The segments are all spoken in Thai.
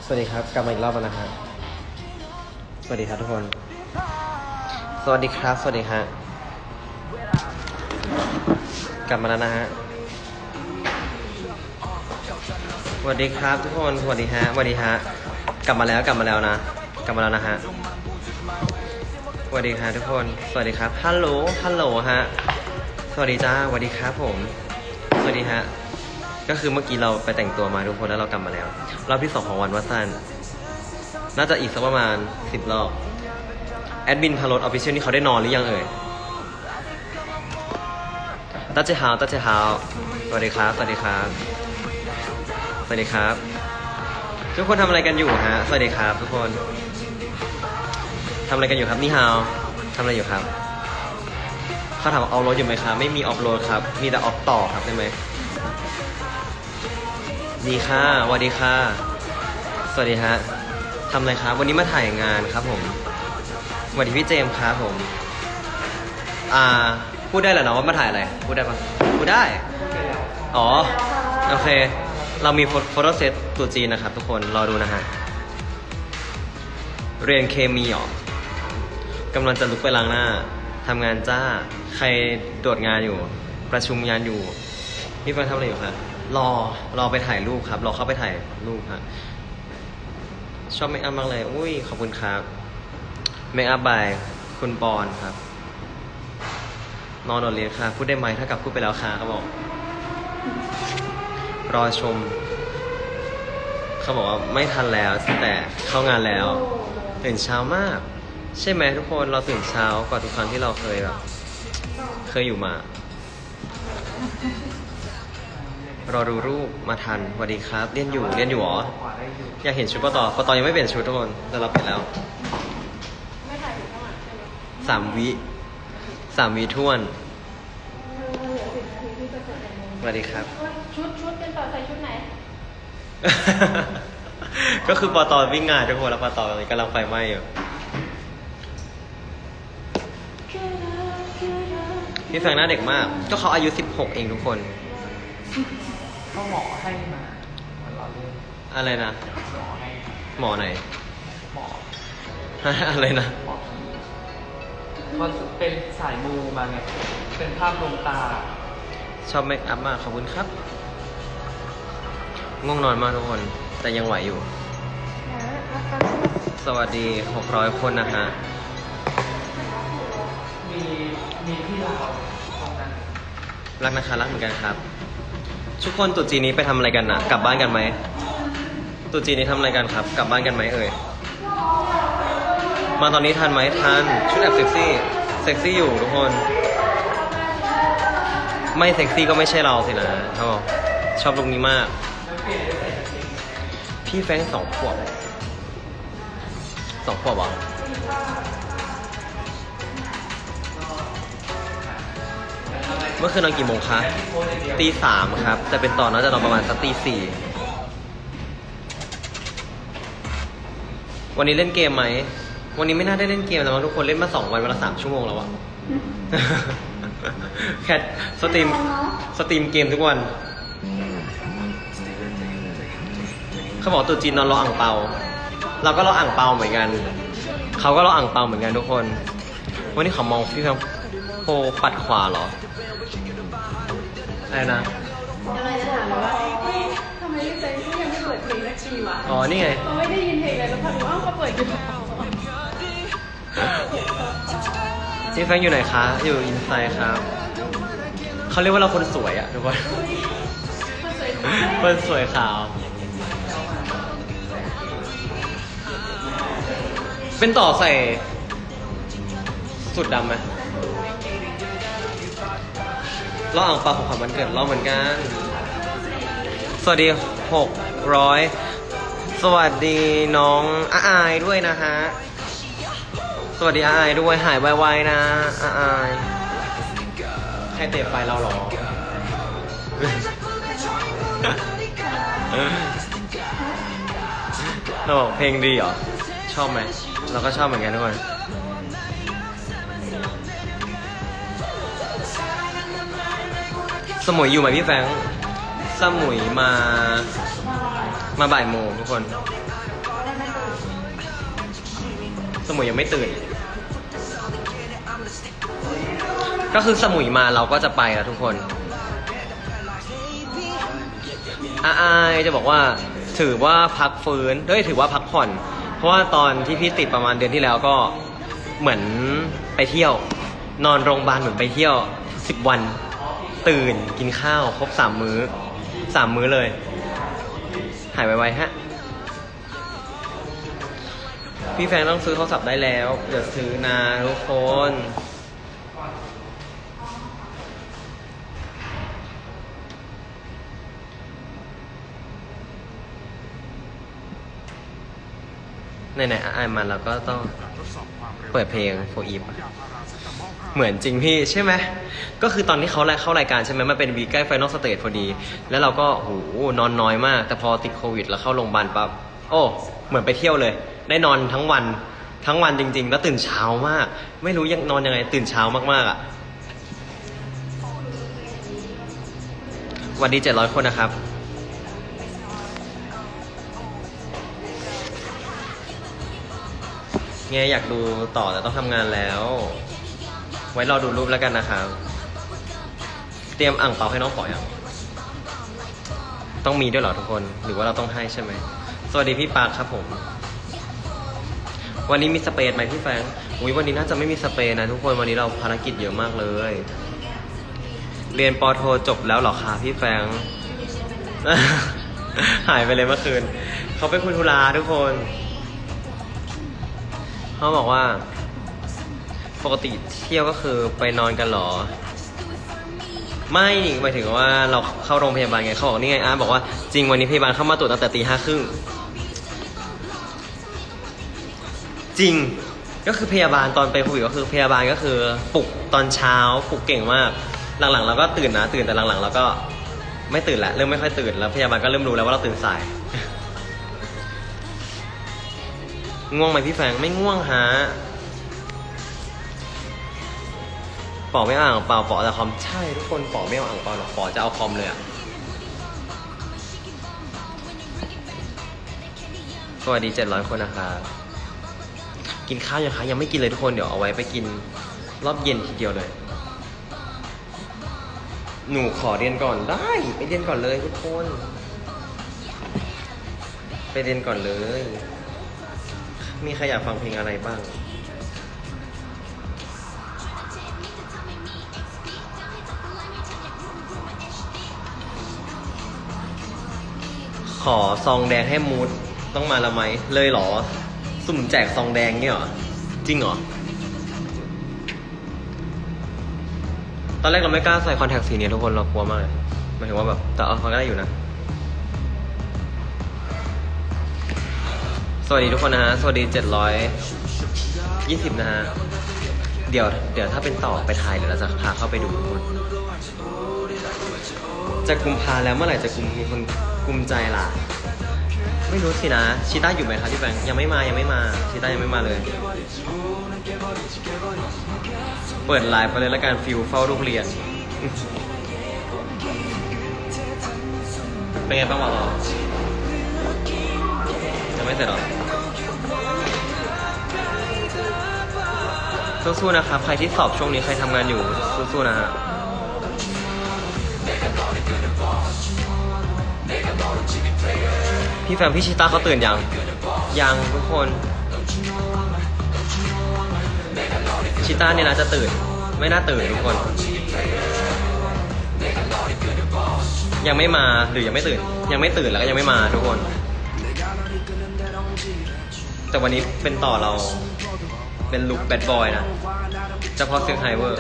สวัสดีครับกลับมาอีกรอบแล้วนะครับสวัสดีครับทุกคนสวัสดีครับสวัสดีฮะกลับมาแล้วนะฮะสวัสดีครับทุกคนสวัสดีฮะสวัสดีฮะกลับมาแล้วนะกลับมาแล้วนะฮะสวัสดีครับทุกคนสวัสดีครับฮัลโหลฮะสวัสดีจ้าสวัสดีครับผมสวัสดีฮะก็คือเมื่อกี้เราไปแต่งตัวมาทุกคนแล้วเรากลับมาแล้วรอบที่2ของวันวัดซันน่าจะอีกสักประมาณ10 รอบแอดมินพารถออฟฟิเชียลนี่เขาได้นอนหรือยังเอ่ยตัดเจ้าฮาวสวัสดีครับสวัสดีครับสวัสดีครับทุกคนทำอะไรกันอยู่ฮะสวัสดีครับทุกคนทำอะไรกันอยู่ครับนี่ฮาวทำอะไรอยู่ครับเขาถามว่าเอารถอยู่ไหมครับไม่มีออฟโรดครับมีแต่ออฟต่อครับได้ไหมดีค่ะสวัสดีค่ะสวัสดีฮะทำอะไรครับวันนี้มาถ่ายงานครับผมสวัสดีพี่เจมส์ครับผมพูดได้เหรอเนาะว่ามาถ่ายอะไรพูดได้ปะพูดได้อ๋อโอเคเรามีโฟโต้เซตตัวจีนนะครับทุกคนรอดูนะฮะเรียนเคมีหรอกำลังจะลุกไปล้างหน้าทำงานจ้าใครตรวจงานอยู่ประชุมงานอยู่พี่เฟิร์นทำอะไรอยู่ครับรอไปถ่ายรูปครับรอเข้าไปถ่ายรูปครับชอบเมคอัพมากเลยอุ้ยขอบคุณครับเมคอัพบายคุณปอนครับนอนโดดเรียนค่ะพูดได้ไหมถ้ากลับพูดไปแล้วค่ะเขาบอกรอชมเขาบอกว่าไม่ทันแล้วแต่เข้างานแล้วตื่นเช้ามากใช่ไหมทุกคนเราตื่นเช้ากว่าทุกครั้งที่เราเคยอยู่มารอดูรูปมาทันสวัสดีครับเรียนอยู่หรออยากเห็นชุดปตยังไม่เปลี่ยนชุดทุกคนแต่เราเปลี่ยนแล้วไม่ถ่ายอยู่ข้างหลังใช่ไหม3 วิท่วนสวัสดีครับชุดเป็นต่อใส่ชุดไหนก็คือปตวิ่งงานทุกคนแล้วปตตอนนี้กำลังไฟไหม้อยู่พี่แฟงหน้าเด็กมากก็เขาอายุ16เองทุกคนก็หมอให้มาเราเล่นอะไรนะหมอไหนหมออะไรนะเขาเป็นสายมูมาไงเป็นภาพลวงตาชอบเมคอัพมากขอบคุณครับง่วงนอนมากทุกคนแต่ยังไหวอยู่สวัสดี600 คนนะฮะมีที่เราตรงนั้นรักนะคะรักเหมือนกันครับทุกคนตุ๊จีนนี้ไปทำอะไรกันนะกลับบ้านกันไหมตุ๊จีนนี้ทำอะไรกันครับกลับบ้านกันไหมเอ่ยมาตอนนี้ทันไหมทันชุดแอบเซ็กซี่อยู่ทุกคนไม่เซ็กซี่ก็ไม่ใช่เราสินะชอบลุคนี้มากพี่แฟง2 ขวบเหรอเมื่อคืนนอนกี่โมงคะตี 3ครับแต่เป็นตอนน่าจะนอนประมาณสักตี 4วันนี้เล่นเกมไหมวันนี้ไม่น่าได้เล่นเกมแล้วมั้งทุกคนเล่นมา2 วันละ3 ชั่วโมงแล้วอะ แค่สตรีมเกมทุกวันเขาบอกตัวจีนนอนรออ่างเปาเราก็รออ่างเปาเหมือนกันเขาก็รออ่างเปาเหมือนกันทุกคนวันนี้เขามองพี่แฟงโพปัดขวาเหรออะไรนะอะไรจะถามว่าทำไมเซ็งที่ยังไม่เปิดเพลงสักทีวะอ๋อนี่ไงเราไม่ได้ยินเพลงเลยแล้วพอดูว่าเขาเปิดอยู่พี่แฟงอยู่ไหนคะอยู่อินไซด์ครับเขาเรียกว่าเราคนสวยอะทุกคนคนสวยขาวเป็นต่อใส่สุดดำไหมล้ออ่างเปาของขวัญวันเกิดล้อเหมือนกันสวัสดี600สวัสดีน้องอายด้วยนะฮะสวัสดีอายด้วยหายไวๆนะอายใครเตะไฟเราหรอเราบอกเพลงดีเหรอชอบไหมเราก็ชอบเหมือนกันทุกคนสมุยอยู่ไหมพี่แฟงสมุยมาบ่ายโมงทุกคนสมุยยังไม่ตื่น ก็คือสมุยมาเราก็จะไปแล้วทุกคนอายจะบอกว่าถือว่าพักฟื้นถือว่าพักผ่อนเพราะว่าตอนที่พี่ติดประมาณเดือนที่แล้วก็เหมือนไปเที่ยวนอนโรงพยาบาลเหมือนไปเที่ยว10 วันตื่นกินข้าวครบ3 มื้อ3 มื้อเลยหายไวๆฮะพี่แฟนต้องซื้อโทรศัพท์ได้แล้วเดี๋ยวซื้อนะทุกคนไหนๆอ่านมาเราก็ต้องเปิดเพลงโฟอีฟเหมือนจริงพี่ใช่ไหมก็คือตอนที่เขาเข้ารายการใช่ไหมมันเป็นวีคใกล้ไฟนอลสเตจพอดีแล้วเราก็โหนอนน้อยมากแต่พอติดโควิดแล้วเข้าโรงพยาบาลปั๊บโอ้เหมือนไปเที่ยวเลยได้นอนทั้งวันจริงๆแล้วตื่นเช้ามากไม่รู้ยังนอนยังไงตื่นเช้ามากๆอ่ะวันดี700 คนนะครับไงอยากดูต่อแต่ต้องทำงานแล้วไว้รอดูรูปแล้วกันนะครับเตรียมอ่างเปาให้น้องปอยังต้องมีด้วยเหรอทุกคนหรือว่าเราต้องให้ใช่ไหมสวัสดีพี่ปาร์คครับผมวันนี้มีสเปรย์ไหมพี่แฟงวันนี้น่าจะไม่มีสเปรย์นะทุกคนวันนี้เราภารกิจเยอะมากเลยเรียนปโทจบแล้วเหรอคะพี่แฟง หายไปเลยเมื่อคืนเขาไปคุยธุระทุกคนเขาบอกว่าปกติเที่ยวก็คือไปนอนกันหรอไม่หมายถึงว่าเราเข้าโรงพยาบาลไงเขาบอกนี่ไงบอกว่าจริงวันนี้พยาบาลเข้ามาตรวจตั้งแต่ 5:30 จริงก็คือพยาบาลตอนไปโควิดก็คือพยาบาลก็คือปลุกตอนเช้าปลุกเก่งมากหลังๆเราก็ตื่นแต่หลังๆเราก็ไม่ตื่นละเริ่มไม่ค่อยตื่นแล้วพยาบาลก็เริ่มรู้แล้วว่าเราตื่นสาย ง่วงไหมพี่แฟงไม่ง่วงฮะปอไม่อ่างเปล่าปอแต่คอมใช่ทุกคนปอไม่เอาอ่างเปล่าหรอกปอจะเอาคอมเลยอะสวัสดี700 คนนะครับกินข้าวยังคะยังไม่กินเลยทุกคนเดี๋ยวเอาไว้ไปกินรอบเย็นทีเดียวเลยหนูขอเรียนก่อนได้ไปเรียนก่อนเลยทุกคนไปเรียนก่อนเลยมีใครอยากฟังเพลงอะไรบ้างขอซองแดงให้มูดต้องมาละไหมเลยเหรอสุ่มแจกซองแดงเนี่ยเหรอจริงเหรอตอนแรกเราไม่กล้าใส่คอนแทคสีนี้ทุกคนเรากลัวมากเลยหมายถึงว่าแบบแต่เอาเขาก็ได้อยู่นะสวัสดีทุกคนนะฮะสวัสดี720นะฮะเดี๋ยวถ้าเป็นต่อไปถ่ายเดี๋ยวเราจะพาเข้าไปดูจะกุมภาแล้วเมื่อไหร่จะมีคนกุมใจล่ะไม่รู้สินะชิต้าอยู่ไหมครับพี่แบงค์ยังไม่มาชิต้ายังไม่มาเลยเปิดไลฟ์ไปเลยแล้วกันฟิลเฝ้าลูกเรียนเป็นไงบ้างวะยังไม่เสร็จหรอสู้ๆนะครับใครที่สอบช่วงนี้ใครทำงานอยู่สู้ๆนะฮะพี่แฟมพี่ชิต้าเขาตื่นยังทุกคนชิต้าเนี่ยนะจะตื่นไม่น่าตื่นทุกคนยังไม่มาหรือยังไม่ตื่นแล้วก็ยังไม่มาทุกคนแต่วันนี้เป็นต่อเราเป็นลุคแบดบอยนะเฉพาะเสียงไฮเวอร์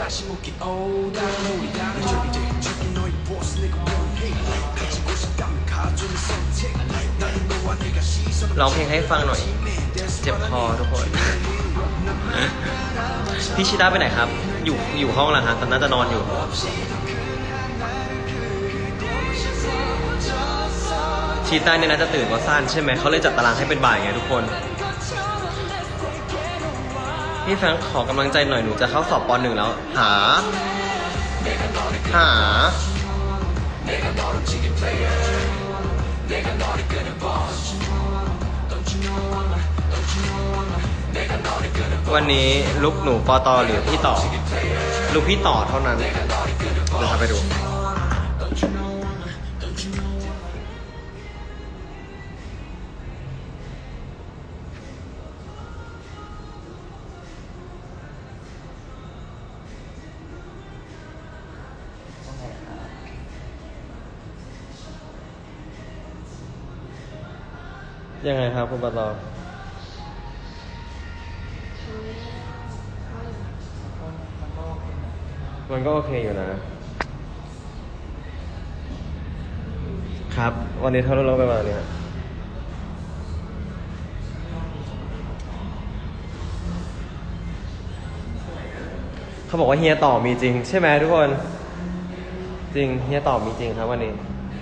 ร้องเพลงให้ฟังหน่อยเจ็บคอทุกคนพี่ชิต้าไปไหนครับอยู่ห้องแล้วครับตอนนั้นจะนอนอยู่ชิต้าเนี่ยน่าจะตื่นเพราะสั้นใช่ไหมเขาเลยจัดตารางให้เป็นบ่ายไงทุกคนพี่แฟงขอกำลังใจหน่อยหนูจะเข้าสอบป.1 แล้วหาวันนี้ลุกหนูปอตอหรือพี่ต่อลุกพี่ต่อเท่านั้นเดี๋ยวทำไปดูยังไงครับคุณปอตอมันก็โอเคอยู่นะครับวันนี้เท่าเราไปมาเนี่ยเขาบอกว่าเฮียต่อมีจริงใช่ไหมทุกคนจริงเฮียต่อมีจริงครับวันนี้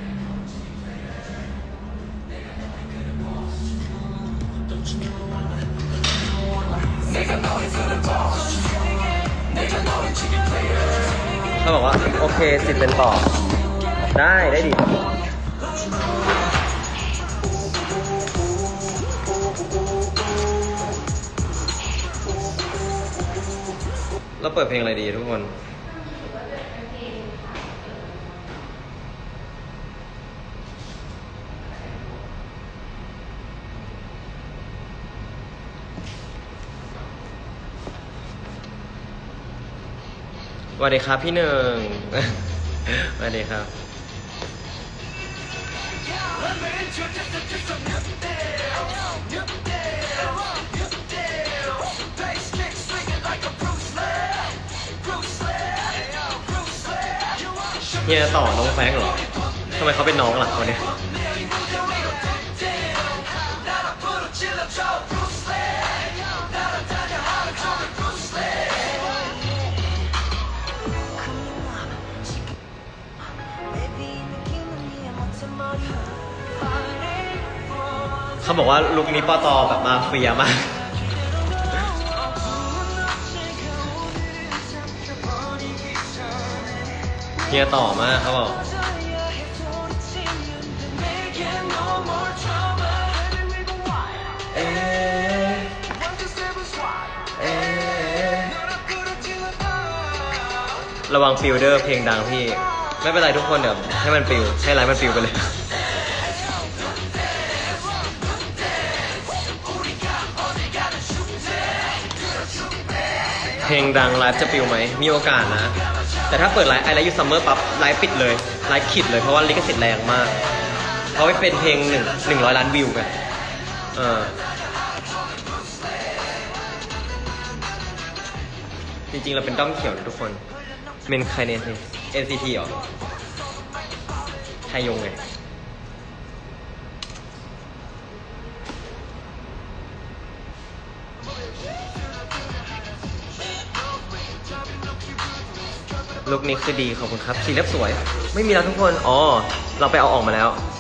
เขาบอกว่าโอเคสิทธิ์เป็นต่อได้ดิเราเปิดเพลงอะไรดีทุกคนสวัสดีครับพี่หนึ่ง สวัสดีครับเฮียต่อน้องแฟงเหรอทำไมเขาเป็นน้องล่ะคนนี้เขาบอกว่าลุคนี้ปอตอแบบมาเฟียมากเฮียต่อมากเขาบอกระวังปิวเดอร์เพลงดังพี่ไม่เป็นไรทุกคนเดี๋ยวให้มันปิวให้ไลฟ์มันปิวไปเลยเพลงดังไลฟ์จะปิวไหมมีโอกาสนะแต่ถ้าเปิดไลฟ์ไอไลฟ์ยูซัมเมอร์ปั๊บไลฟ์ปิดเลยไลฟ์ขิดเลยเพราะว่าลิขสิทธิ์แรงมากเพราะว่าเป็นเพลง100 ล้านวิวไงจริงๆเราเป็นด้อมเขียวนะทุกคนเมนใครเนี่ย NCT เหรอไทยงไงลุคนี้คือดีขอบคุณครับสีเล็บสวยไม่มีแล้วทุกคนอ๋อเราไปเอาออกมาแล้ว